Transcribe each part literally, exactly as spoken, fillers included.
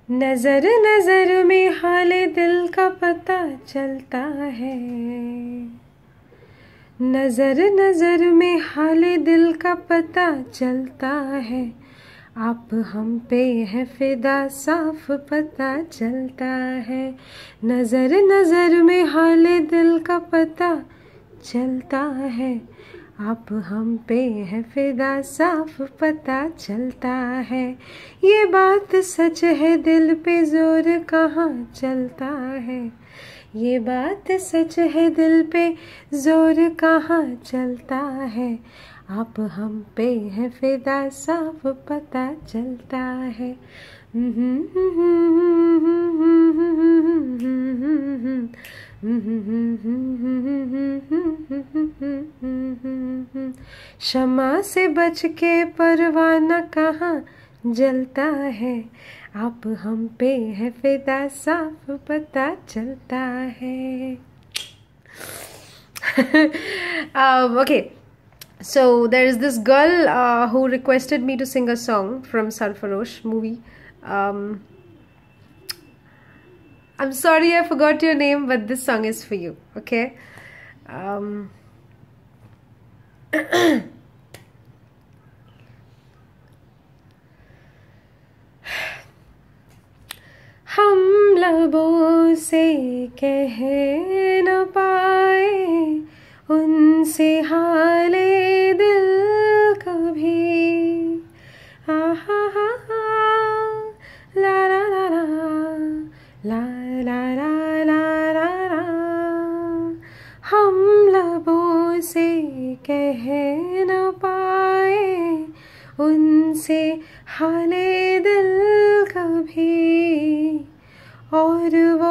नजर नजर में हाले दिल का पता चलता है, नजर नजर में हाले दिल का पता चलता है। आप हम पे है फिदा साफ पता चलता है। नजर नजर में हाले दिल का पता चलता है। आप हम पे है फिदा साफ पता चलता है। ये बात सच है दिल पे जोर कहाँ चलता है। ये बात सच है दिल पे जोर कहाँ चलता है। आप हम पे है फिदा साफ पता चलता है। शमा से बच के परवाना कहाँ जलता है। आप हम पे है फिदा साफ पता चलता है। um, okay, so there is this girl uh, who requested me to sing a song from Sarfarosh movie. um, I'm sorry I forgot your name, but this song is for you, okay? um, हम लबों से कह न पाए उनसे हाले दिल कभी। आहा हा हा ला ला ला ला ला ला ला ला ला। हम लबों से कह न पाए उनसे हाले दिल कभी, और वो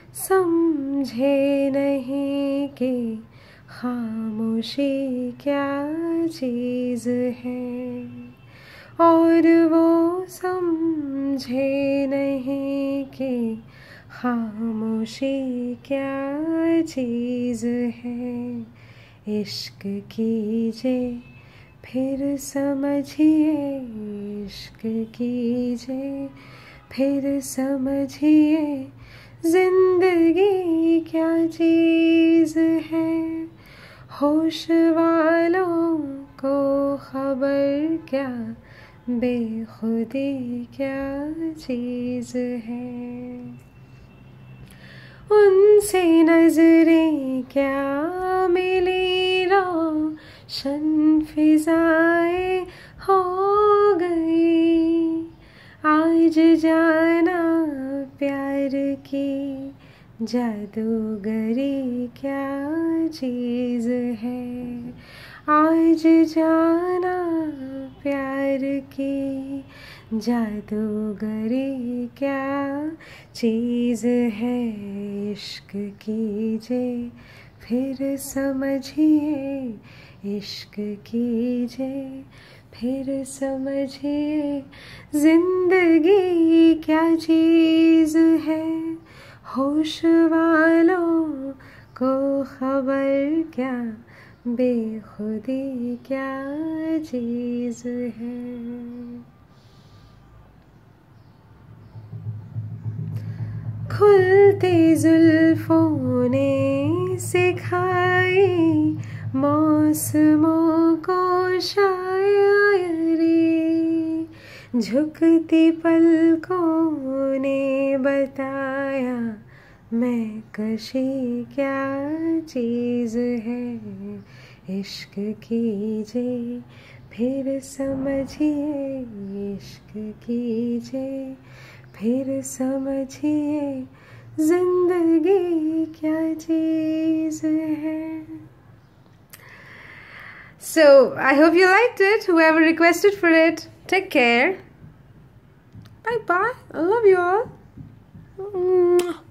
समझे नहीं कि खामोशी क्या चीज़ है। और वो समझे नहीं कि खामोशी क्या चीज़ है। इश्क कीजिए फिर समझिए, इश्क कीजिए फिर समझिए, जिंदगी क्या चीज़ है। होश वालों को खबर क्या बेखुदी क्या चीज़ है। उनसे नजरें क्या मिली रोशन फिजाएं हो गई। आज जाना प्यार की जादूगरी क्या चीज़ है। आज जाना प्यार की जादूगरी क्या चीज़ है। इश्क कीजिए फिर समझिए, इश्क कीजिए फिर समझिए, जिंदगी क्या चीज़ है। होश वालों को खबर क्या बेखुदी क्या चीज़ है। खुलते जुल्फों ने सिखाई मौसमों को शायरी। झुकती पलकों ने बताया मैं कशी क्या चीज़ है। इश्क कीजिए फिर समझिए, इश्क कीजिए फिर समझिए, जिंदगी क्या चीज़ है। So, I hope you liked it, whoever requested for it. Take care. Bye bye. I love you all.